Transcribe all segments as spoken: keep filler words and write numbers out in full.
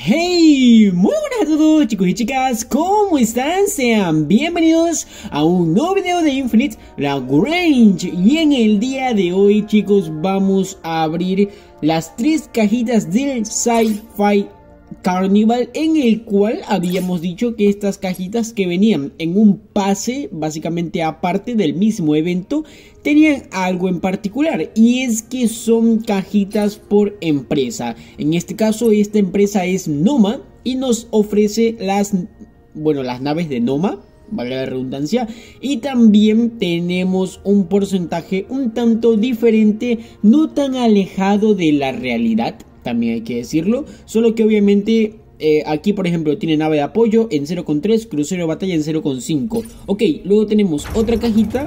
Hey, muy buenas a todos chicos y chicas, ¿cómo están? Sean bienvenidos a un nuevo video de Infinite Lagrange. Y en el día de hoy, chicos, vamos a abrir las tres cajitas del Sci-Fi Carnival, en el cual habíamos dicho que estas cajitas que venían en un pase básicamente aparte del mismo evento tenían algo en particular, y es que son cajitas por empresa. En este caso esta empresa es Noma y nos ofrece las, bueno, las naves de Noma, vale la redundancia, y también tenemos un porcentaje un tanto diferente, no tan alejado de la realidad, también hay que decirlo, solo que obviamente eh, aquí por ejemplo tiene nave de apoyo en cero coma tres, crucero de batalla en cero coma cinco. Ok, luego tenemos otra cajita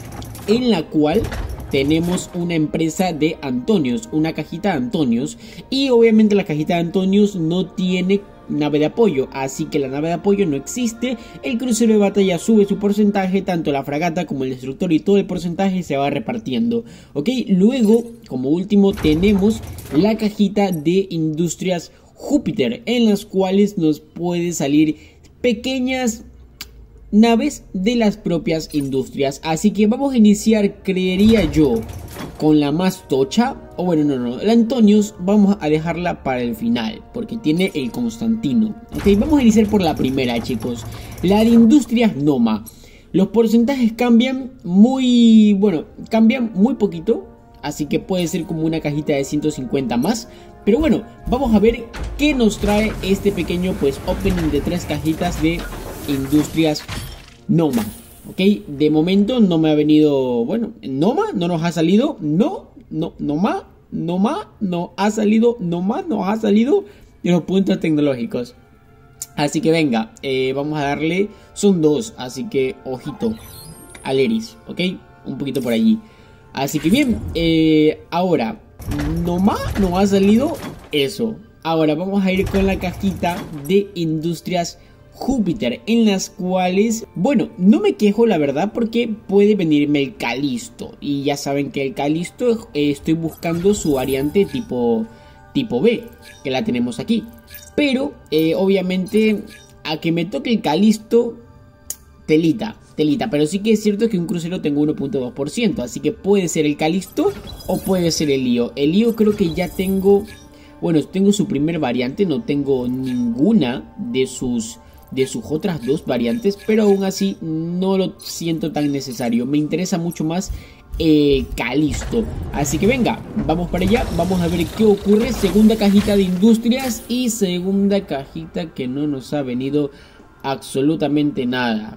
en la cual tenemos una empresa de Antonios, una cajita de Antonios, y obviamente la cajita de Antonios no tiene nave de apoyo, así que la nave de apoyo no existe. El crucero de batalla sube su porcentaje, tanto la fragata como el destructor, y todo el porcentaje se va repartiendo. Ok, luego como último tenemos la cajita de Industrias Júpiter, en las cuales nos puede salir pequeñas naves de las propias industrias. Así que vamos a iniciar, creería yo, con la más tocha. O bueno, no, no, la Antonios vamos a dejarla para el final, porque tiene el Constantino. Ok, vamos a iniciar por la primera, chicos, la de Industrias Noma. Los porcentajes cambian muy, bueno, cambian muy poquito, así que puede ser como una cajita de ciento cincuenta más. Pero bueno, vamos a ver qué nos trae este pequeño, pues, opening de tres cajitas de Industrias Noma. Ok, de momento no me ha venido, bueno, Noma no nos ha salido, no, no, Noma, Noma, no ha salido, Noma nos ha salido de los puntos tecnológicos. Así que venga, eh, vamos a darle, son dos, así que ojito al Eris, ok, un poquito por allí. Así que bien, eh, ahora, Noma no ha salido eso. Ahora vamos a ir con la cajita de Industrias Júpiter, en las cuales, bueno, no me quejo la verdad, porque puede venirme el Calisto, y ya saben que el Calisto eh, estoy buscando su variante tipo, tipo B, que la tenemos aquí, pero eh, obviamente a que me toque el Calisto, telita, telita, pero sí que es cierto que un crucero tengo uno punto dos por ciento, así que puede ser el Calisto o puede ser el Lío. El Lío creo que ya tengo, bueno, tengo su primer variante, no tengo ninguna de sus de sus otras dos variantes, pero aún así no lo siento tan necesario. Me interesa mucho más eh, Calisto. Así que venga, vamos para allá, vamos a ver qué ocurre. Segunda cajita de Industrias y segunda cajita que no nos ha venido absolutamente nada.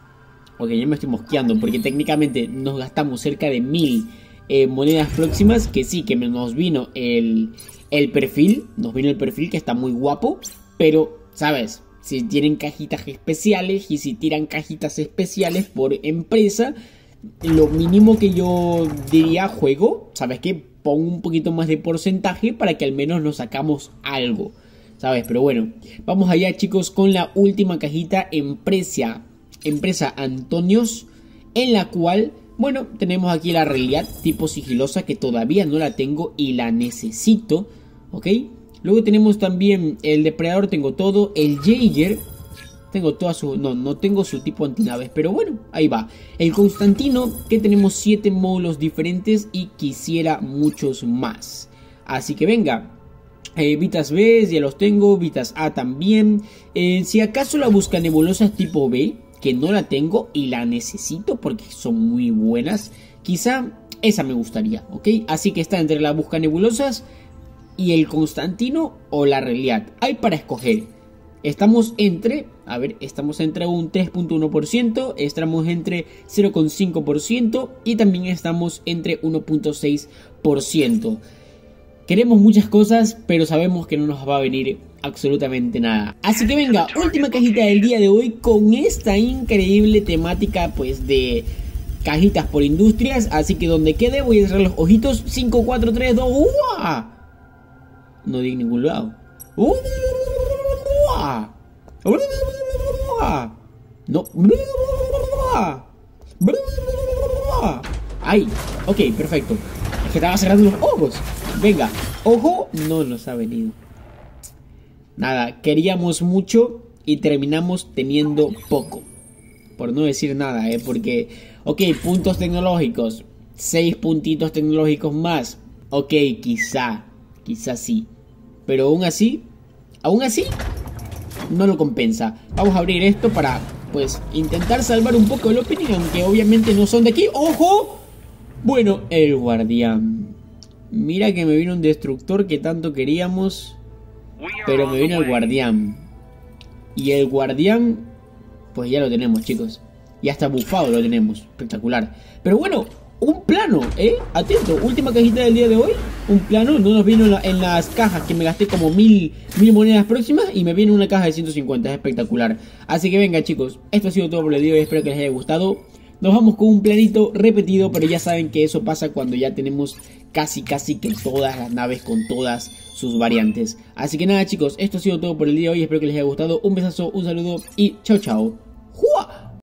Ok, ya me estoy mosqueando porque técnicamente nos gastamos cerca de mil eh, monedas próximas, que sí, que nos vino el, el perfil, nos vino el perfil que está muy guapo, pero, ¿sabes? Si tienen cajitas especiales y si tiran cajitas especiales por empresa, lo mínimo que yo diría, juego, ¿sabes qué? Pongo un poquito más de porcentaje para que al menos nos sacamos algo, ¿sabes? Pero bueno, vamos allá, chicos, con la última cajita, empresa, empresa Antonios, en la cual, bueno, tenemos aquí la realidad tipo sigilosa, que todavía no la tengo y la necesito, ¿ok? Luego tenemos también el depredador, tengo todo. El Jaeger, tengo toda su... No, no tengo su tipo antinaves, pero bueno, ahí va. El Constantino, que tenemos siete módulos diferentes y quisiera muchos más. Así que venga. Eh, Vitas B, ya los tengo. Vitas A también. Eh, si acaso la busca nebulosas tipo B, que no la tengo y la necesito porque son muy buenas, quizá esa me gustaría, ¿ok? Así que está entre la busca nebulosas y el Constantino o la realidad. Hay para escoger. Estamos entre, a ver, estamos entre un tres punto uno por ciento, estamos entre cero punto cinco por ciento y también estamos entre uno punto seis por ciento. Queremos muchas cosas, pero sabemos que no nos va a venir absolutamente nada. Así que venga, última cajita del día de hoy con esta increíble temática, pues, de cajitas por industrias. Así que donde quede voy a cerrar los ojitos. Cinco, cuatro, tres, dos, ¡uah! No di en ningún lado. ¡Uh! No. Ahí. Ok, perfecto. Es que estaba cerrando los ojos. Venga. Ojo. No nos ha venido. nada, queríamos mucho y terminamos teniendo poco. Por no decir nada, ¿eh? Porque, ok, puntos tecnológicos, seis puntitos tecnológicos más. Ok, quizá, quizá sí. Pero aún así, aún así, no lo compensa. Vamos a abrir esto para, pues, intentar salvar un poco el opening, aunque obviamente no son de aquí. ¡Ojo! Bueno, el guardián. Mira que me vino un destructor que tanto queríamos, pero me vino el guardián. Y el guardián, pues ya lo tenemos, chicos. Y hasta bufado lo tenemos. Espectacular. Pero bueno, un plano, ¿eh? Atento, última cajita del día de hoy. Un plano, no nos vino en, la, en las cajas que me gasté como mil, mil monedas próximas. Y me viene una caja de ciento cincuenta, es espectacular. Así que venga, chicos, esto ha sido todo por el día de hoy. Espero que les haya gustado. Nos vamos con un planito repetido, pero ya saben que eso pasa cuando ya tenemos casi casi que todas las naves con todas sus variantes. Así que nada, chicos, esto ha sido todo por el día de hoy. Espero que les haya gustado. Un besazo, un saludo y chao chao.